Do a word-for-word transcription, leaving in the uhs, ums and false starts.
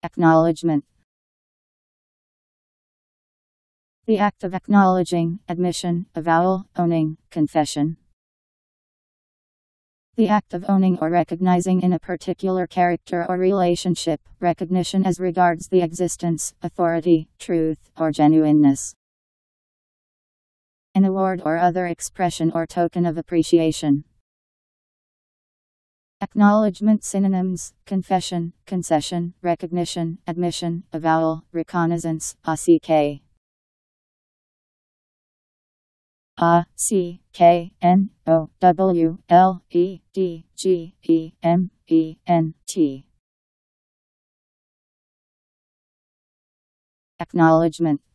Acknowledgement. The act of acknowledging, admission, avowal, owning, confession. The act of owning or recognizing in a particular character or relationship, recognition as regards the existence, authority, truth, or genuineness. An award or other expression or token of appreciation. Acknowledgement synonyms: confession, concession, recognition, admission, avowal, reconnaissance, A C K. A C K N O W L E D G E M E N T. Acknowledgement.